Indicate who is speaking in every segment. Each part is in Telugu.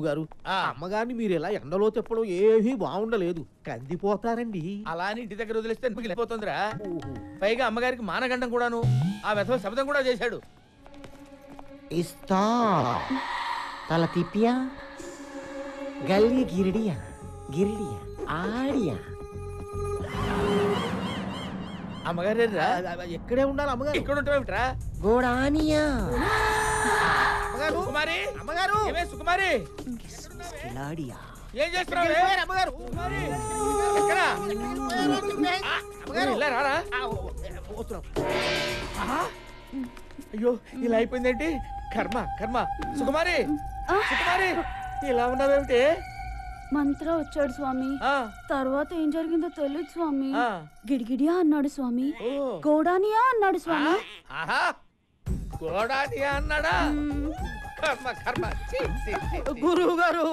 Speaker 1: గారు అమ్మగారిని మీరు ఇలా ఎండలో తిప్పడం ఏమీ బాగుండలేదు, కందిపోతారండి.
Speaker 2: అలా అని ఇంటి దగ్గర వదిలేస్తే మిగిలిపోతుందిరా. పైగా అమ్మగారికి మానగండం కూడాను, ఆ వెధవ శబ్దం కూడా చేశాడు.
Speaker 1: ఇస్తా తల తిప్పియా గల్లి గిరిడియా గిరిడియా ఆడియా.
Speaker 2: అమ్మగారు
Speaker 1: ఎక్కడే ఉండాలి అమ్మగారు?
Speaker 2: ఇక్కడ ఉంటావేమిట్రా?
Speaker 1: గోడానియా
Speaker 2: సుకుమారి,
Speaker 1: అమ్మగారు
Speaker 2: సుకుమారి ఏం చేస్తున్నావు? అయ్యో ఇలా అయిపోయిందేంటి? కర్మ కర్మ. సుకుమారి సుకుమారి ఇలా ఉన్నావేమిటి?
Speaker 3: మంత్ర వచ్చాడు స్వామి. తర్వాత ఏం జరిగిందో తెలియదు స్వామి. గిడిగిడియా అన్నాడు స్వామి, గోడానియా అన్నాడు స్వామి.
Speaker 2: గోడానియా అన్నాడా? కర్మ కర్మ.
Speaker 1: గురువు గారు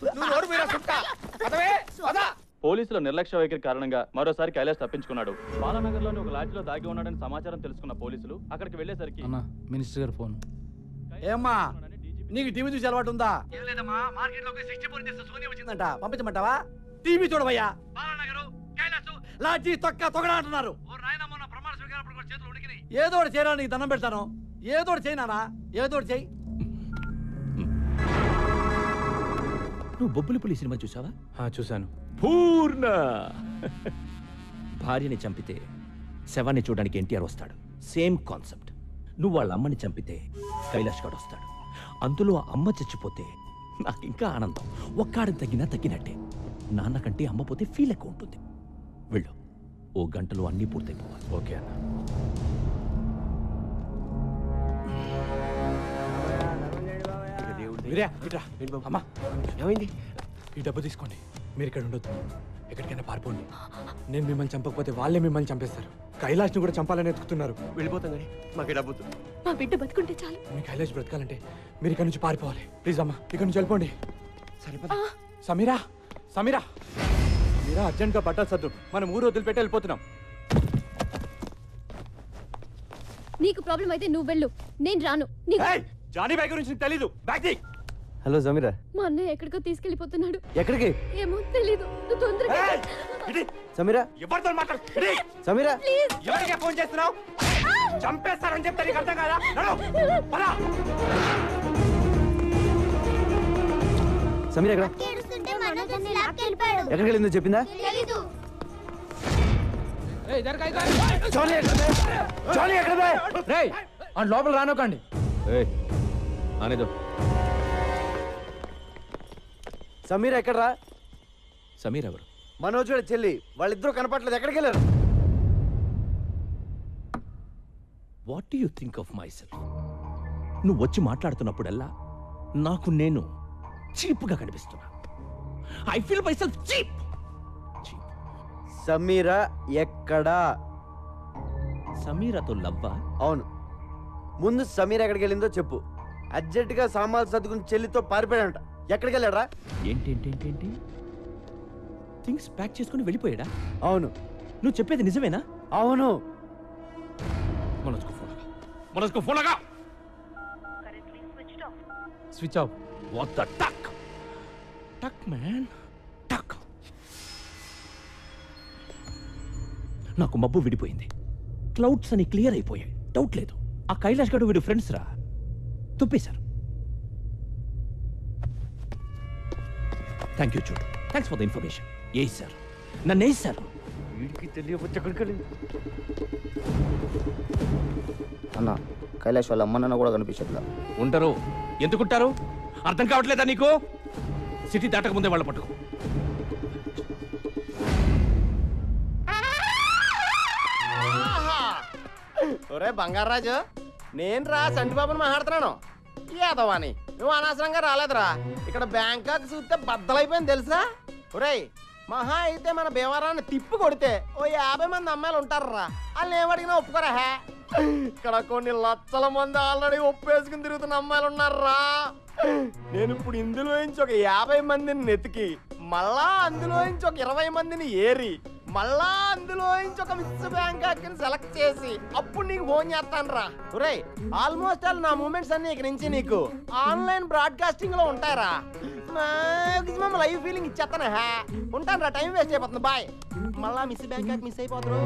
Speaker 4: పోలీసుల నిర్లక్ష్య వైఖరి కారణంగా మరోసారి కైలాష్ తప్పించుకున్నాడు. బాలానగర్లోని ఒక లాడ్జిలో దాగి ఉన్నాడని సమాచారం తెలుసుకున్న పోలీసులు అక్కడికి వెళ్లేసరికి
Speaker 5: మినిస్టర్ గారు ఫోన్.
Speaker 6: ఏమ్మా నీకు టీవీ చూసి అలవాటు ఉందా? వచ్చిందంట, పంపించమంటావా? టీవీ చూడవయ్యా. లాడ్జి తొక్క తొగడా అంటున్నారు. ఏదో ఒకటి చేయనా, నీకు దండం పెడతాను. ఏదో ఒకటి చేయనా, ఏదో ఒకటి చేయి.
Speaker 7: నువ్వు బొబ్బులిపులి సినిమా చూసావా?
Speaker 5: చూశాను.
Speaker 7: పూర్ణ భార్యని చంపితే శవాన్ని చూడడానికి ఎన్టీఆర్ వస్తాడు. Same concept. నువ్వు వాళ్ళ అమ్మని చంపితే కైలాష్ గాడు వస్తాడు. అందులో అమ్మ చచ్చిపోతే నాకు ఇంకా ఆనందం. ఒక్కాడని తగ్గినట్టే. నాన్నకంటే అమ్మ పోతే ఫీల్ ఎక్కువ ఉంటుంది. వెళ్ళు, ఓ గంటలో అన్నీ పూర్తయిపోవాలి.
Speaker 5: ఓకే అన్న.
Speaker 6: అమ్మా ఏమైంది?
Speaker 5: ఈ డబ్బు తీసుకోండి, మీరు ఇక్కడ ఉండొద్దు, ఎక్కడికైనా పారిపోండి. నేను మిమ్మల్ని చంపకపోతే వాళ్ళే మిమ్మల్ని చంపేస్తారు. కైలాష్ని కూడా చంపాలని ఎత్తుకుతున్నారు.
Speaker 6: వెళ్ళిపోతాం కానీ మాకు డబ్బు.
Speaker 3: మా బిడ్డ బతుకుంటే చాలు.
Speaker 5: మీ కైలాష్ బ్రతకాలంటే మీరు ఇక్కడ నుంచి పారిపోవాలి. ప్లీజ్ అమ్మా, ఇక్కడ నుంచి వెళ్ళిపోండి.
Speaker 6: సరిపోతా.
Speaker 5: సమీరా సమీరా సమీరా, అర్జెంట్గా బట్టలు సర్దు, మనం ఊరు వదిలిపెట్టి వెళ్ళిపోతున్నాం.
Speaker 3: నీకు ప్రాబ్లం అయితే నువ్వు వెళ్ళు, నేను రాను.
Speaker 5: జానీ బాయ్ గురించి నీకు తెలీదు. బ్యాగ్ తీ.
Speaker 6: హలో సమీరా.
Speaker 3: మా అన్నయ్య ఎక్కడికో తీసుకెళ్లిపోతున్నాడు.
Speaker 6: ఎక్కడికి?
Speaker 3: ఏమో తెలీదు. నువ్వు తొందరగా
Speaker 6: సమీరా.
Speaker 5: ఎవరితో మాట్లాడు?
Speaker 6: సమీరా,
Speaker 5: ఎవరికే ఫోన్ చేస్తున్నావు? చంపేస్తారని చెప్తే నీకు అర్థం కాదా?
Speaker 6: సమీరా ఎక్కడ? ఎక్కడికి వెళ్ళిందో చెప్పిందా?
Speaker 5: లోపల రానోకండి.
Speaker 6: సమీరా ఎక్కడరా?
Speaker 7: సమీర్ ఎవరు?
Speaker 6: మనోజ్ చెల్లి. వాళ్ళిద్దరూ కనపట్లేదు. ఎక్కడికి వెళ్ళారు?
Speaker 7: What do you think of myself? నువ్వు వచ్చి మాట్లాడుతున్నప్పుడల్లా నాకు నేను చీప్గా కనిపిస్తున్నా. I feel myself cheap.
Speaker 6: Sameera ఎక్కడా?
Speaker 7: సమీరాతో లవ్వా?
Speaker 6: అవును. ముందు సమీరా ఎక్కడికి వెళ్ళిందో చెప్పు. అర్జెంటుగా సామాన్లు సర్దుకుని చెల్లితో పారిపోయాడంట. ఎక్కడికి వెళ్ళాడా?
Speaker 7: ఏంటి థింగ్స్ ప్యాక్ చేసుకుని వెళ్ళిపోయాడా?
Speaker 6: అవును.
Speaker 7: నువ్వు చెప్పేది నిజమేనా?
Speaker 6: అవును.
Speaker 7: మనస్కో ఫోన్ లగా.
Speaker 5: Switch off.
Speaker 7: What the tuk tuk man టక్. నాకు మబ్బు విడిపోయింది. క్లౌడ్స్ అని క్లియర్ అయిపోయాయి. డౌట్ లేదు, ఆ కైలాష్ గడు వీడు ఫ్రెండ్స్ రా. తుప్పేశారు. థ్యాంక్ యూ చూడు. Thanks for the information. ఏ సార్ నన్ను ఏ సార్
Speaker 6: వీడికి తెలియవచ్చు. ఎక్కడికి అన్న కైలాష్ వాళ్ళ అమ్మ నాన్న కూడా కనిపించట్లా.
Speaker 7: ఉంటారు. ఎందుకుంటారు? అర్థం కావట్లేదా నీకు? సిటీ దాటక ముందే వాళ్ళ పట్టుకు.
Speaker 2: ఒరే బంగారాజు, నేను రా సంటిబాబుని మాట్లాడుతున్నాను. ఏదవాని నువ్వు అనవసరంగా రాలేదురా. ఇక్కడ బ్యాంకాక్ చూస్తే బద్దలైపోయింది తెలుసా? ఒరేయ్, మహా అయితే మన భీమవరాన్ని తిప్పి కొడితే ఓ 50 మంది అమ్మాయిలు ఉంటారా. వాళ్ళు ఏమడిగినా ఒప్పుకోరా. ఇక్కడ కొన్ని లక్షల మంది ఆల్రెడీ ఒప్పేసుకుని తిరుగుతున్న అమ్మాయిలు ఉన్నారా. నేను ఇప్పుడు ఇందులో నుంచి ఒక 50 మందిని నెతికి మళ్ళా అందులో నుంచి ఒక 20 మందిని ఏరి మళ్ళా అందులోంచి ఒక మిస్ బ్యాంకాక్ ని సెలెక్ట్ చేసి అప్పుడు నీకు ఫోన్ చేస్తాను రా. ఒరేయ్ ఆల్మోస్ట్ ఆల్ నా మూమెంట్స్ అన్ని ఇక నుంచి నీకు ఆన్లైన్ బ్రాడ్కాస్టింగ్ లో ఉంటారా. మాక్సిమం లైవ్ ఫీలింగ్ ఇచ్చేస్తాను. ఉంటాను రా, టైం వేస్ట్ అయిపోతుంది. బాయ్. మళ్ళా మిస్ బ్యాంకాక్ మిస్ అయిపోతారు.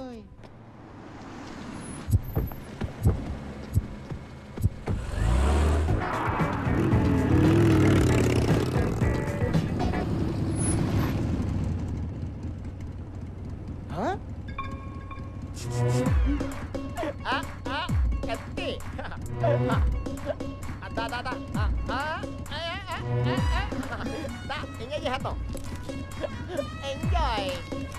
Speaker 2: కత్తి ఎంజాయ్ చేస్తాం. ఎంజాయ్.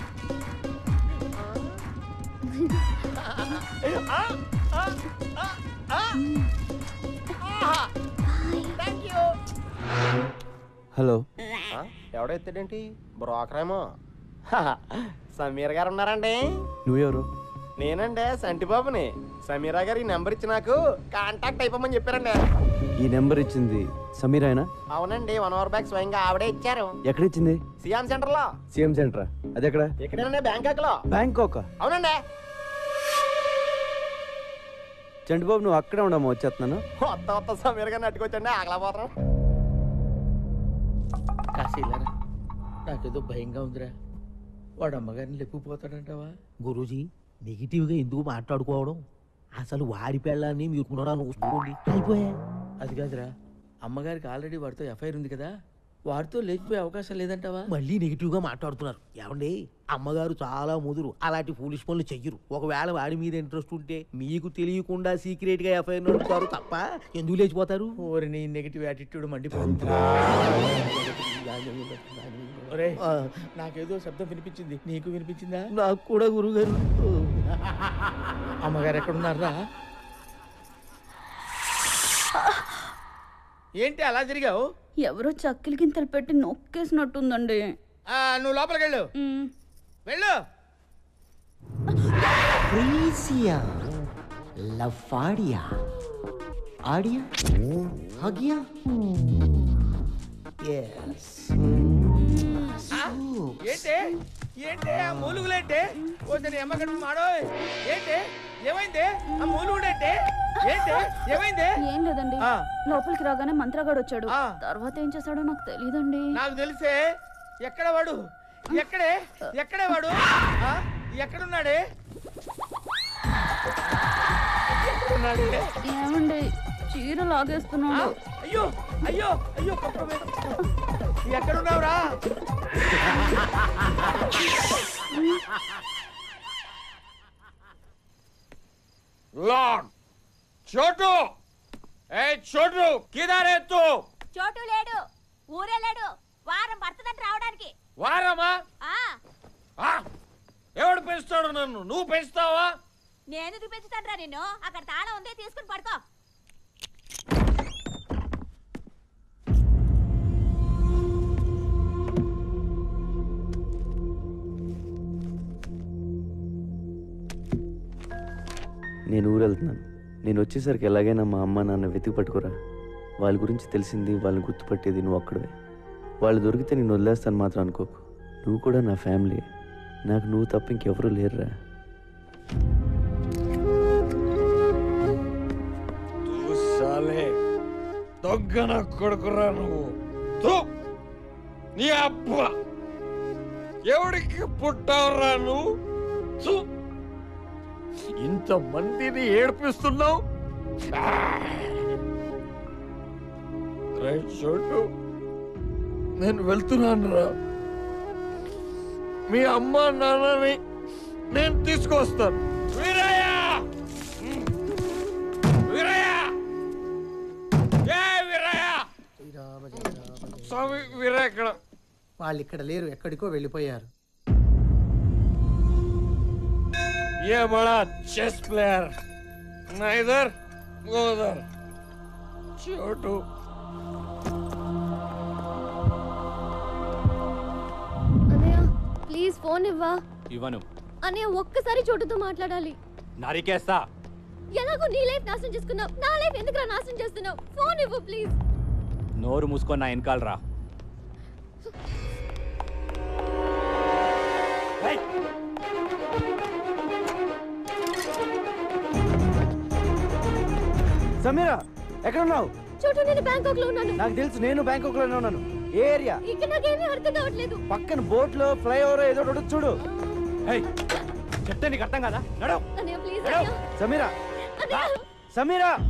Speaker 2: Thank you.
Speaker 6: హలో.
Speaker 2: ఎవడో ఎత్తాడేంటి? బ్రోకరేమో. సమీర్ గారు ఉన్నారండి?
Speaker 6: నువ్వెవరు?
Speaker 2: నేనండి సంటిబాబుని. సమీరా గారు ఈ నెంబర్ ఇచ్చి నాకు కాంటాక్ట్ అయిపోమని చెప్పారండి.
Speaker 6: ఈ నెంబర్ ఇచ్చింది సమీరాయనా?
Speaker 2: అవునండి, 1 అవర్ బ్యాక్ స్వయంగా ఆవిడే ఇచ్చారు.
Speaker 6: ఎక్కడ ఇచ్చింది?
Speaker 2: సియాం సెంటర్ లో.
Speaker 6: సిఎం సెంటరా? అది ఎక్కడ?
Speaker 2: ఎక్కడేనండి? బ్యాంకాక్ లో.
Speaker 6: బ్యాంకాక్?
Speaker 2: అవునండి.
Speaker 6: చంటిబాబు నువ్వు అక్కడే ఉండమ్మా, వచ్చేస్తున్నాను.
Speaker 2: కొత్త సమీర్ గారిని అట్టుకొచ్చండి, ఆగలేకపోతాం.
Speaker 1: కాశీలారా, నాకేదో భయంగా ఉందిరా. వాడు అమ్మగారిని లేపుకుపోతాడంటావా?
Speaker 8: గురూజీ, నెగిటివ్గా ఎందుకు మాట్లాడుకోవడం? అసలు వాడి పెళ్ళాన్ని మీరు చూసుకోండి అయిపోయా.
Speaker 1: అది కాదురా, అమ్మగారికి ఆల్రెడీ వాడితో ఎఫ్ఐఆర్ ఉంది కదా, వాడితో లేచిపోయే అవకాశం లేదంటావా?
Speaker 8: మళ్ళీ నెగిటివ్గా మాట్లాడుతున్నారు. ఏమండి, అమ్మగారు చాలా ముదురు, అలాంటి ఫూలిష్ పనులు చెయ్యరు. ఒకవేళ వాడి మీద ఇంట్రెస్ట్ ఉంటే మీకు తెలియకుండా సీక్రెట్ గా ఎఫ్ఐఆర్ నడుపుతారు తప్ప ఎందుకు లేచిపోతారు?
Speaker 1: ఓరిని నెగిటివ్ యాటిట్యూడ్ మండిపోతుంది. నాకేదో శబ్దం వినిపించింది, నీకు వినిపించిందా?
Speaker 8: నాకు కూడా గురుగారు.
Speaker 1: అమ్మగారు ఎక్కడున్నారా? ఏంటి అలా జరిగావు?
Speaker 3: ఎవరో చక్కెల గింతలు పెట్టి నొక్కేసినట్టుందండి.
Speaker 1: నువ్వు లోపలికి వెళ్ళు. వెళ్ళు.
Speaker 8: లఫాడియా ఆడియా హగియా
Speaker 1: ఏంటి ఏంటి ఆ మూలుగులేంటి? కొంచెం అమ్మగడు మాడో. ఏంటి ఏమైంది? ఆ మూలుగుడేంటి? ఏంటి ఏమైంది?
Speaker 3: ఏం లేదండి, లోపలికి రాగానే మంత్రగాడు వచ్చాడు. తర్వాత ఏం చేశాడో నాకు తెలియదండి.
Speaker 1: నాకు తెలిసే. ఎక్కడ వాడు? ఎక్కడే వాడు? ఎక్కడున్నాడే?
Speaker 3: ఏమండి, చీర లాగేస్తున్నాడు.
Speaker 1: అయ్యో అయ్యో అయ్యో, ఎక్కడున్నావురా?
Speaker 9: చోటు, ఏ చోటు, కిదారే తూ?
Speaker 10: చోటు లేడు, ఊరే లేడు. వారం పడుతుందంట రావడానికి.
Speaker 9: వారమా? ఎవడు పెంచుతాడు నన్ను? నువ్వు పెంచుతావా?
Speaker 10: నేను పెంచుతాను. నిన్ను అక్కడ తాళం ఉంది, తీసుకుని పడుకో.
Speaker 6: నేను ఊరు వెళ్తున్నాను. నేను వచ్చేసరికి ఎలాగైనా మా అమ్మ నాన్న వెతికి పట్టుకురా. వాళ్ళ గురించి తెలిసింది, వాళ్ళని గుర్తుపట్టేది నువ్వు ఒక్కడే. వాళ్ళు దొరికితే నేను వదిలేస్తాను మాత్రం అనుకోకు. నువ్వు కూడా నా ఫ్యామిలీ. నాకు నువ్వు తప్ప ఇంకెవరూ లేరురా.
Speaker 9: దొంగన కొడుకురా నువ్వు. నీ అబ్బ ఎవడికి పుట్టావురా నువ్వు? ఇంతమందిని ఏడిపిస్తున్నావు. చోటు, నేను వెళ్తున్నాను రా. మీ అమ్మ నాన్నని నేను తీసుకొస్తాను. వీరయ్య, వీరయ్య, ఏ వీరయ్య, స్వామి వీరయ్య ఇక్కడ.
Speaker 1: వాళ్ళు ఇక్కడ లేరు, ఎక్కడికో వెళ్ళిపోయారు.
Speaker 9: ये बड़ा चेस प्लेयर ना इधर वो उधर. छोटू,
Speaker 10: అన్నయ్య ప్లీజ్ ఫోన్ ఇవ్వా.
Speaker 7: ఇవ్వను.
Speaker 10: అన్నయ్య ఒక్కసారి చోటుతో మాట్లాడాలి.
Speaker 7: నరికేస్తా.
Speaker 10: ఎలాగో నీ లైఫ్ నాశనం చేసుకున్నావు, నా లైఫ్ ఎందుకు నాశనం చేస్తున్నావు? ఫోన్ ఇవ్వు ప్లీజ్.
Speaker 7: నోరు మూసుకొని నా వెనకాల రా.
Speaker 6: సమీరా ఎక్కడున్నావు?
Speaker 10: చోటు నేను బ్యాంకాక్ లో ఉన్నాను.
Speaker 6: నాకు తెలుసు, నేను బ్యాంకాక్ లోనే ఉన్నాను. ఏ ఏరియా?
Speaker 10: ఇక్కడ నాకేమీ అర్థం కావట్లేదు.
Speaker 6: పక్కన బోట్ లో ఫ్లైఓవర్ ఏదో ఒకటి చూడు.
Speaker 7: చెప్తే నీకు అర్థం కదా. నడవు.
Speaker 10: అన్నయ్య ప్లీజ్
Speaker 6: సమీరా,
Speaker 10: అన్నయ్య.
Speaker 6: సమీరా